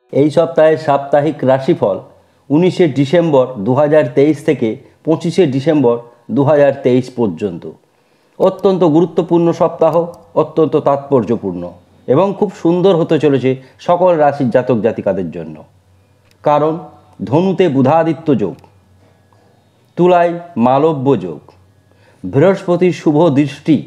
এই সপ্তাহের সাপ্তাহিক রাশিফল 19শে ডিসেম্বর 2023 থেকে 25শে ডিসেম্বর 2023 পর্যন্ত। অত্যন্ত গুরুত্বপূর্ণ সপ্তাহ, অত্যন্ত তাৎপর্যপূর্ণ এবং খুব সুন্দর হতে চলেছে সকল রাশির জাতক জাতিকাদের জন্য। কারণ ধনুতে বুধাদিত্য যোগ, তুলায় মালব্য যোগ, বৃহস্পতির শুভ দৃষ্টি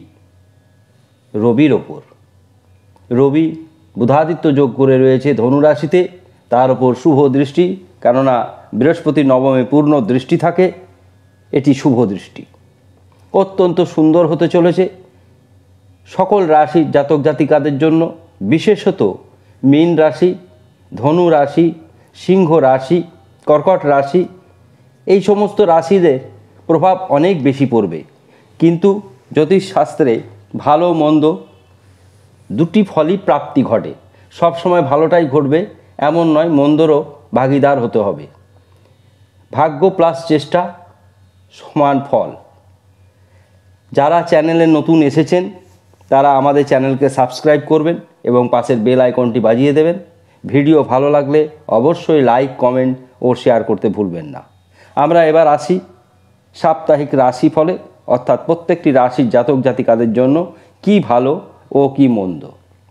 রবির ওপর। রবি বুধাদিত্য যোগ করে রয়েছে ধনুরাশিতে, তার ওপর শুভ দৃষ্টি, কেননা বৃহস্পতি নবমে পূর্ণ দৃষ্টি থাকে, এটি শুভ দৃষ্টি। অত্যন্ত সুন্দর হতে চলেছে সকল রাশির জাতক জাতিকাদের জন্য, বিশেষত মীন রাশি, ধনু রাশি, সিংহ রাশি, কর্কট রাশি, এই সমস্ত রাশিদের প্রভাব অনেক বেশি পড়বে। কিন্তু জ্যোতিষশাস্ত্রে ভালো মন্দ দুটি ফলই প্রাপ্তি ঘটে। সব সময় ভালোটাই ঘটবে এমন নয়, মন্দরও ভাগীদার হতে হবে। ভাগ্য প্লাস চেষ্টা সমান ফল। যারা চ্যানেলে নতুন এসেছেন তারা আমাদের চ্যানেলকে সাবস্ক্রাইব করবেন এবং পাশের বেল আইকনটি বাজিয়ে দেবেন। ভিডিও ভালো লাগলে অবশ্যই লাইক, কমেন্ট ও শেয়ার করতে ভুলবেন না। আমরা এবার আসি সাপ্তাহিক রাশিফলে, অর্থাৎ প্রত্যেকটি রাশির জাতক জাতিকাদের জন্য কি ভালো ও কি মন্দ।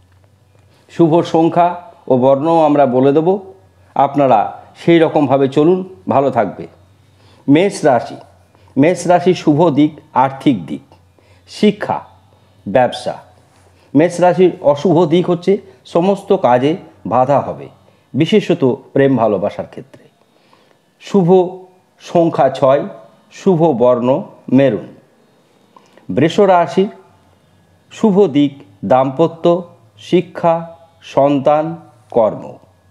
শুভ সংখ্যা ও বর্ণও আমরা বলে দেব, আপনারা সেই রকমভাবে চলুন, ভালো থাকবে। মেষ রাশি। মেষ রাশির শুভ দিক আর্থিক দিক, শিক্ষা, ব্যবসা। মেষ রাশির অশুভ দিক হচ্ছে সমস্ত কাজে বাধা হবে, বিশেষত প্রেম ভালোবাসার ক্ষেত্রে। শুভ সংখ্যা 6, শুভ বর্ণ মেরুন। বৃষ রাশির শুভ দিক দাম্পত্য, শিক্ষা, সন্তান, কর্ম।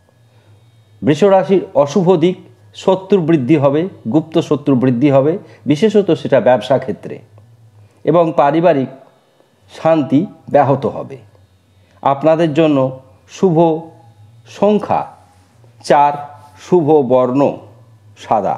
বৃষ রাশির অশুভ দিক শত্রু বৃদ্ধি হবে, গুপ্ত শত্রু বৃদ্ধি হবে, বিশেষত সেটা ব্যবসা ক্ষেত্রে, এবং পারিবারিক শান্তি ব্যাহত হবে। আপনাদের জন্য শুভ সংখ্যা 4, শুভ বর্ণ সাদা।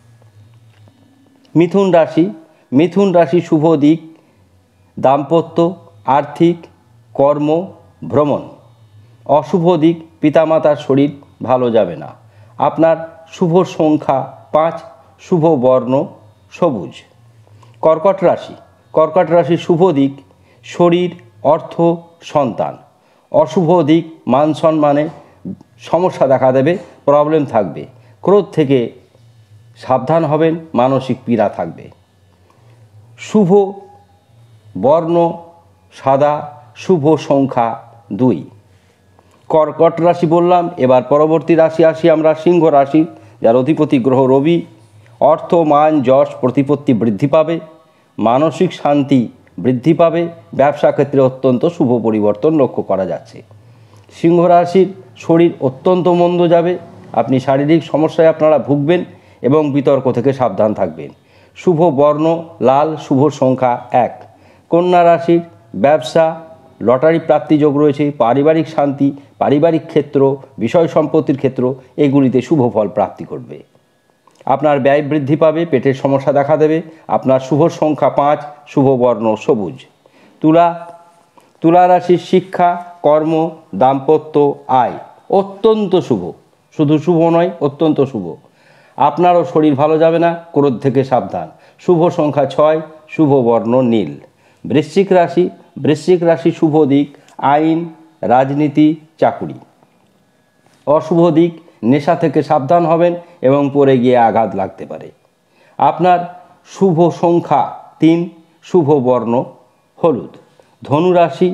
মিথুন রাশি। মিথুন রাশি শুভ দিক দাম্পত্য, আর্থিক, কর্ম, ভ্রমণ। অশুভ দিক পিতামাতার শরীর ভালো যাবে না। আপনার শুভ সংখ্যা 5, শুভ বর্ণ সবুজ। কর্কট রাশি। কর্কট রাশির শুভ দিক শরীর, অর্থ, সন্তান। অশুভ দিক মান সম্মানে সমস্যা দেখা দেবে, প্রবলেম থাকবে। ক্রোধ থেকে সাবধান হবেন, মানসিক পীড়া থাকবে। শুভ বর্ণ সাদা, শুভ সংখ্যা 2। কর্কট রাশি বললাম, এবার পরবর্তী রাশি আসি আমরা সিংহ রাশি, যার অধিপতি গ্রহ রবি। অর্থ, মান, যশ, প্রতিপত্তি বৃদ্ধি পাবে, মানসিক শান্তি বৃদ্ধি পাবে, ব্যবসা ক্ষেত্রে অত্যন্ত শুভ পরিবর্তন লক্ষ্য করা যাচ্ছে। সিংহ রাশির শরীর অত্যন্ত মন্দ যাবে, আপনি শারীরিক সমস্যায় আপনারা ভুগবেন এবং বিতর্ক থেকে সাবধান থাকবেন। শুভ বর্ণ লাল, শুভ সংখ্যা 1। কন্যা রাশির ব্যবসা, লটারি প্রাপ্তি যোগ রয়েছে, পারিবারিক শান্তি, পারিবারিক ক্ষেত্র, বিষয় সম্পত্তির ক্ষেত্র, এগুলিতে শুভ ফল প্রাপ্তি ঘটবে। আপনার ব্যয় বৃদ্ধি পাবে, পেটের সমস্যা দেখা দেবে। আপনার শুভ সংখ্যা 5, শুভ বর্ণ সবুজ। তুলা। তুলা রাশির শিক্ষা, কর্ম, দাম্পত্য, আয় অত্যন্ত শুভ। শুধু শুভ নয়, অত্যন্ত শুভ। আপনারও শরীর ভালো যাবে না, ক্রোধ থেকে সাবধান। শুভ সংখ্যা 6, শুভ বর্ণ নীল। বৃশ্চিক রাশি। বৃশ্চিক রাশি শুভ দিক আইন, রাজনীতি, চাকুরি। অশুভ দিক নেশা থেকে সাবধান হবেন এবং পরে গিয়ে আঘাত লাগতে পারে। আপনার শুভ সংখ্যা 3, শুভ বর্ণ হলুদ। ধনু রাশি।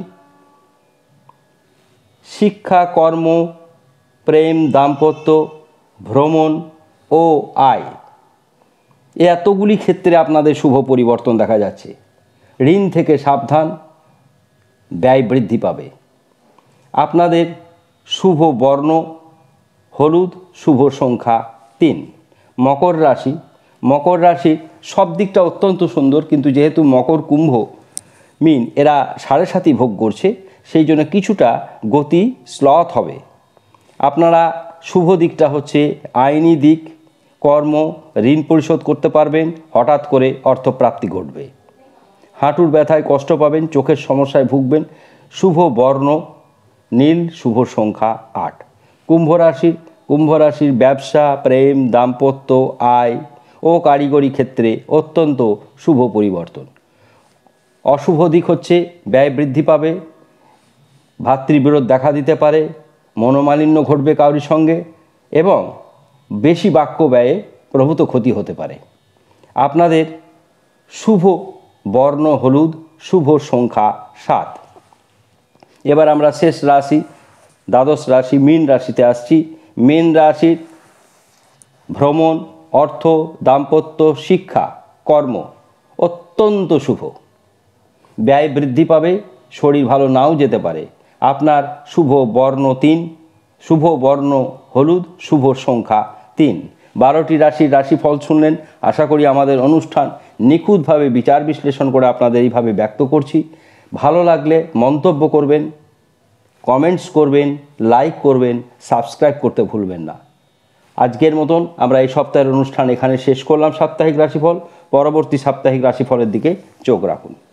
শিক্ষা, কর্ম, প্রেম, দাম্পত্য, ভ্রমণ ও আয়, এতগুলি ক্ষেত্রে আপনাদের শুভ পরিবর্তন দেখা যাচ্ছে। ঋণ থেকে সাবধান, ব্যয় বৃদ্ধি পাবে। আপনাদের শুভ বর্ণ হলুদ, শুভ সংখ্যা 3। মকর রাশি। মকর রাশির সব দিকটা অত্যন্ত সুন্দর, কিন্তু যেহেতু মকর, কুম্ভ, মীন এরা 7.5 ভোগ করছে, সেই জন্য কিছুটা গতি স্লথ হবে। আপনারা শুভ দিকটা হচ্ছে আইনি দিক, কর্ম, ঋণ পরিশোধ করতে পারবেন, হঠাৎ করে অর্থপ্রাপ্তি ঘটবে। হাঁটুর ব্যথায় কষ্ট পাবেন, চোখের সমস্যায় ভুগবেন। শুভ বর্ণ নীল, শুভ সংখ্যা 8। কুম্ভ রাশির ব্যবসা, প্রেম, দাম্পত্য, আয় ও কারিগরি ক্ষেত্রে অত্যন্ত শুভ পরিবর্তন। অশুভ দিক হচ্ছে ব্যয় বৃদ্ধি পাবে, ভাতৃবিরোধ দেখা দিতে পারে, মনোমালিন্য ঘটবে কারোর সঙ্গে এবং বেশি বাক্য ব্যয়ে প্রভূত ক্ষতি হতে পারে। আপনাদের শুভ বর্ণ হলুদ, শুভ সংখ্যা 7। এবার আমরা শেষ রাশি, দ্বাদশ রাশি মীন রাশিতে আসছি। মীন রাশির ভ্রমণ, অর্থ, দাম্পত্য, শিক্ষা, কর্ম অত্যন্ত শুভ। ব্যয় বৃদ্ধি পাবে, শরীর ভালো নাও যেতে পারে। আপনার শুভ বর্ণ 3, শুভ বর্ণ হলুদ, শুভ সংখ্যা 3। 12টি রাশির রাশিফল শুনলেন। আশা করি আমাদের অনুষ্ঠান নিখুঁতভাবে বিচার বিশ্লেষণ করে আপনাদের এইভাবে ব্যক্ত করছি। ভালো লাগলে মন্তব্য করবেন, কমেন্টস করবেন, লাইক করবেন, সাবস্ক্রাইব করতে ভুলবেন না। আজকের মতন আমরা এই সপ্তাহের অনুষ্ঠান এখানে শেষ করলাম। সাপ্তাহিক রাশিফল, পরবর্তী সাপ্তাহিক রাশিফলের দিকে চোখ রাখুন।